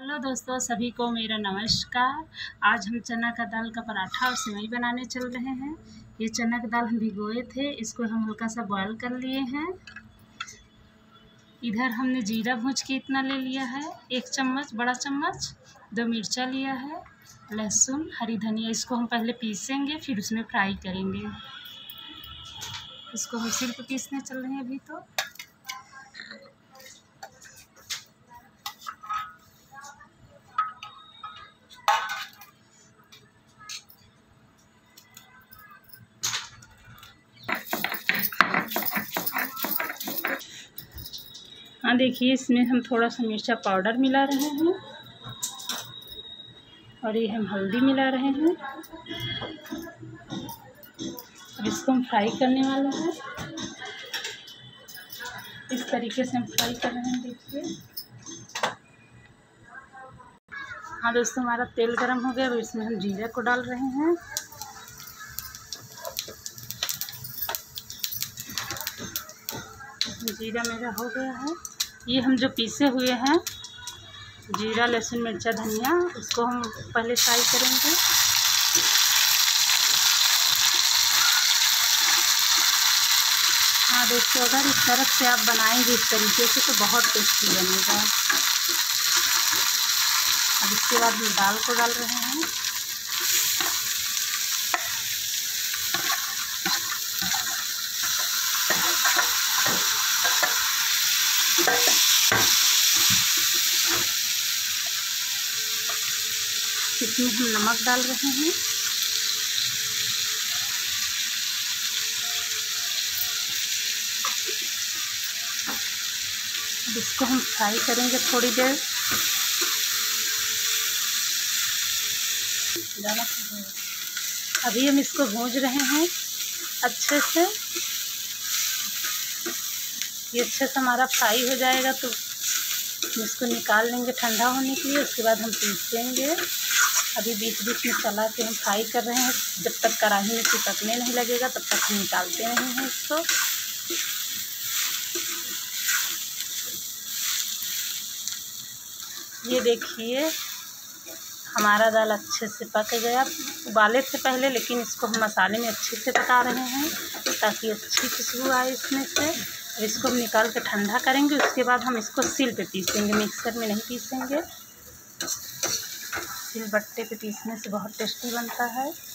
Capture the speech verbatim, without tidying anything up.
Hello दोस्तों, सभी को मेरा नमस्कार। आज हम चना का दाल का पराठा और सेवई बनाने चल रहे हैं। ये चना की दाल हम भिगोए थे, इसको हम हल्का सा बॉयल कर लिए हैं। इधर हमने जीरा भूज के इतना ले लिया है, एक चम्मच बड़ा चम्मच। दो मिर्चा लिया है, लहसुन, हरी धनिया। इसको हम पहले पीसेंगे, फिर उसमें फ्राई करेंगे। इसको हम सिर्फ पीसने चल रहे हैं अभी। तो हाँ देखिए, इसमें हम थोड़ा सा मिर्चा पाउडर मिला रहे हैं और ये हम हल्दी मिला रहे हैं। अब इसको हम फ्राई करने वाले हैं। इस तरीके से हम फ्राई कर रहे हैं। देखिए, हाँ दोस्तों, हमारा तेल गरम हो गया। अब इसमें हम जीरा को डाल रहे हैं। जीरा मेरा हो गया है। ये हम जो पीसे हुए हैं जीरा, लहसुन, मिर्चा, धनिया, इसको हम पहले फ्राई करेंगे। हाँ दोस्तों, अगर इस तरह से आप बनाएंगे इस तरीके से तो बहुत टेस्टी बनेगा। अब इसके बाद हम दाल को डाल रहे हैं। इसमें हम नमक डाल रहे हैं। अब इसको हम फ्राई करेंगे थोड़ी देर। अभी हम इसको भूंज रहे हैं अच्छे से। ये अच्छे से हमारा फ्राई हो जाएगा तो इसको निकाल लेंगे ठंडा होने के लिए। उसके बाद हम पीसेंगे। अभी बीच बीच में चला के हम फ्राई कर रहे हैं। जब तक कढ़ाई में चिपकने नहीं लगेगा तब तक हम निकालते नहीं हैं इसको। ये देखिए, हमारा दाल अच्छे से पक गया। उबाले थे पहले, लेकिन इसको हम मसाले में अच्छे से पका रहे हैं ताकि अच्छी खुशबू आए इसमें से। अब इसको हम निकाल के ठंडा करेंगे। उसके बाद हम इसको सिल पे पीसेंगे, मिक्सर में नहीं पीसेंगे। सिल बट्टे पे पीसने से बहुत टेस्टी बनता है।